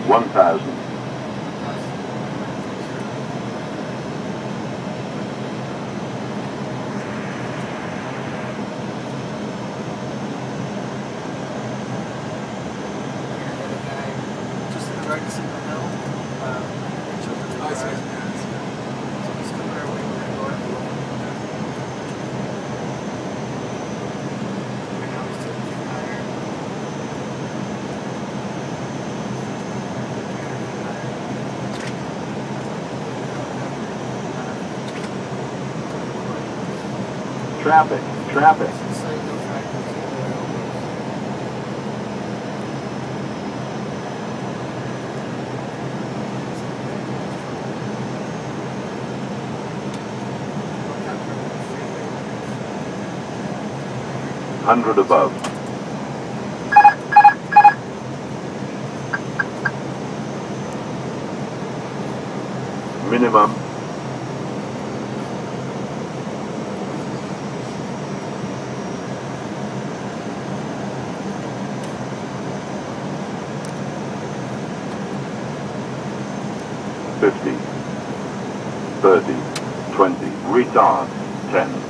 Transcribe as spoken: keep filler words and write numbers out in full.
one thousand. Just in the right to see the hill. Um, children to the right. So just come our way, we're going north. Right now he's taking it higher. Traffic, traffic. It's like no tractors. one hundred above. Minimum. fifty, thirty, twenty, retard, ten.